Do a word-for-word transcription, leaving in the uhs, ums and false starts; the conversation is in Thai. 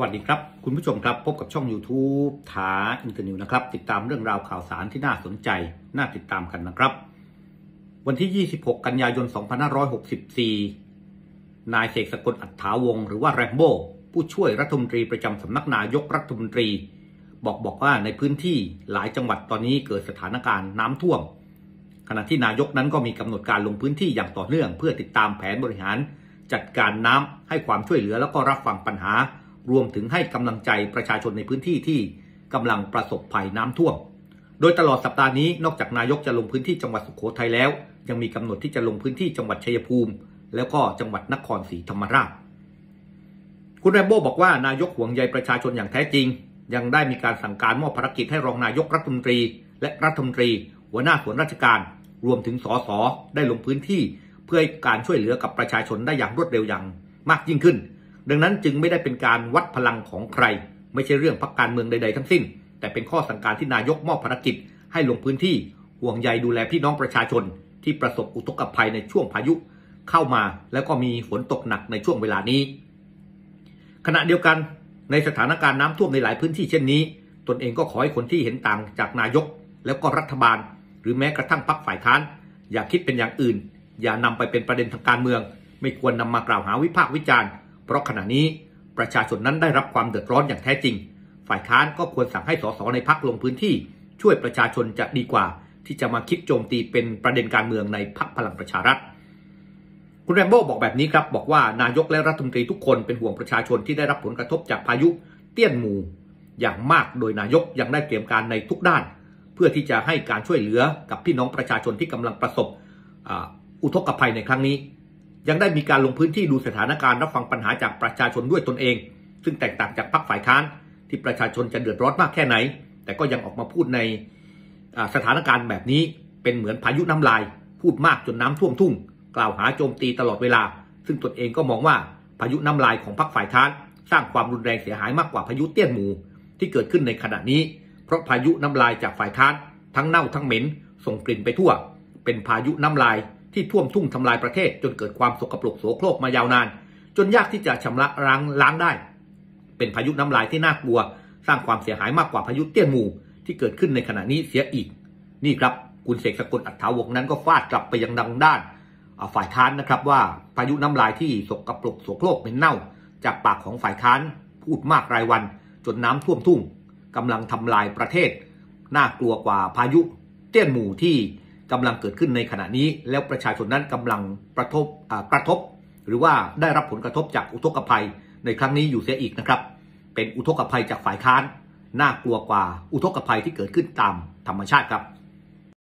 สวัสดีครับคุณผู้ชมครับพบกับช่อง YouTube ถาอินเตอร์นิวนะครับติดตามเรื่องราวข่าวสารที่น่าสนใจน่าติดตามกันนะครับวันที่ยี่สิบหกกันยายนสองพันห้าร้อยหกสิบสี่นายเสกสกลอัฏฐาวงศ์หรือว่าแรมโบ้ผู้ช่วยรัฐมนตรีประจำสำนักนายกรัฐมนตรีบอกบอกว่าในพื้นที่หลายจังหวัดตอนนี้เกิดสถานการณ์น้ำท่วมขณะที่นายกนั้นก็มีกำหนดการลงพื้นที่อย่างต่อเนื่องเพื่อติดตามแผนบริหารจัดการน้ำให้ความช่วยเหลือแล้วก็รับฟังปัญหารวมถึงให้กำลังใจประชาชนในพื้นที่ที่กำลังประสบภัยน้ำท่วมโดยตลอดสัปดาห์นี้นอกจากนายกจะลงพื้นที่จังหวัดสุโขทัยแล้วยังมีกำหนดที่จะลงพื้นที่จังหวัดชัยภูมิแล้วก็จังหวัดนครศรีธรรมราชคุณแรมโบ้บอกว่านายกห่วงใยประชาชนอย่างแท้จริงยังได้มีการสั่งการมอบภารกิจให้รองนายกรัฐมนตรีและรัฐมนตรีหัวหน้าส่วนราชการรวมถึงสสได้ลงพื้นที่เพื่อให้การช่วยเหลือกับประชาชนได้อย่างรวดเร็วอย่างมากยิ่งขึ้นดังนั้นจึงไม่ได้เป็นการวัดพลังของใครไม่ใช่เรื่องพรรคการเมืองใดๆทั้งสิ้นแต่เป็นข้อสั่งการที่นายกมอบภารกิจให้ลงพื้นที่ห่วงใยดูแลพี่น้องประชาชนที่ประสบอุทกภัยในช่วงพายุเข้ามาแล้วก็มีฝนตกหนักในช่วงเวลานี้ขณะเดียวกันในสถานการณ์น้ำท่วมในหลายพื้นที่เช่นนี้ตนเองก็ขอให้คนที่เห็นต่างจากนายกแล้วก็รัฐบาลหรือแม้กระทั่งพรรคฝ่ายค้านอย่าคิดเป็นอย่างอื่นอย่านำไปเป็นประเด็นทางการเมืองไม่ควรนำมากล่าวหาวิพากษ์วิจารณ์เพราะขณะนี้ประชาชนนั้นได้รับความเดือดร้อนอย่างแท้จริงฝ่ายค้านก็ควรสั่งให้สสในพรรคลงพื้นที่ช่วยประชาชนจะดีกว่าที่จะมาคิดโจมตีเป็นประเด็นการเมืองในพรรคพลังประชารัฐคุณแรมโบ้บอกแบบนี้ครับบอกว่านายกและรัฐมนตรีทุกคนเป็นห่วงประชาชนที่ได้รับผลกระทบจากพายุเตี้ยนหมู่อย่างมากโดยนายกยังได้เตรียมการในทุกด้านเพื่อที่จะให้การช่วยเหลือกับพี่น้องประชาชนที่กำลังประสบอุทกภัยในครั้งนี้ยังได้มีการลงพื้นที่ดูสถานการณ์รับฟังปัญหาจากประชาชนด้วยตนเองซึ่งแตกต่างจากพรรคฝ่ายค้านที่ประชาชนจะเดือดร้อนมากแค่ไหนแต่ก็ยังออกมาพูดในสถานการณ์แบบนี้เป็นเหมือนพายุน้ำลายพูดมากจนน้ำท่วมทุ่งกล่าวหาโจมตีตลอดเวลาซึ่งตนเองก็มองว่าพายุน้ำลายของพรรคฝ่ายค้านสร้างความรุนแรงเสียหายมากกว่าพายุเตี้ยนหมู่ที่เกิดขึ้นในขณะนี้เพราะพายุน้ำลายจากฝ่ายค้านทั้งเน่าทั้งเหม็นส่งกลิ่นไปทั่วเป็นพายุน้ำลายที่ท่วมทุ่งทำลายประเทศจนเกิดความสกปรกโสโครกมายาวนานจนยากที่จะชำระล้างล้างได้เป็นพายุน้ำลายที่น่ากลัวสร้างความเสียหายมากกว่าพายุเตี้ยนหมู่ที่เกิดขึ้นในขณะนี้เสียอีกนี่ครับคุณเสกสกลอัฏฐาวงศ์นั้นก็ฟาดกลับไปยังดังด้านฝ่ายค้านนะครับว่าพายุน้ำลายที่สกปรกโสโครกเหม็นเน่าจากปากของฝ่ายค้านพูดมากรายวันจนน้ำท่วมทุ่งกำลังทำลายประเทศน่ากลัวกว่าพายุเตี้ยนหมู่ที่กำลังเกิดขึ้นในขณะนี้แล้วประชาชนนั้นกำลังประทบกระทบหรือว่าได้รับผลกระทบจากอุทกภัยในครั้งนี้อยู่เสียอีกนะครับเป็นอุทกภัยจากฝ่ายค้านน่ากลัวกว่าอุทกภัยที่เกิดขึ้นตามธรรมชาติครับ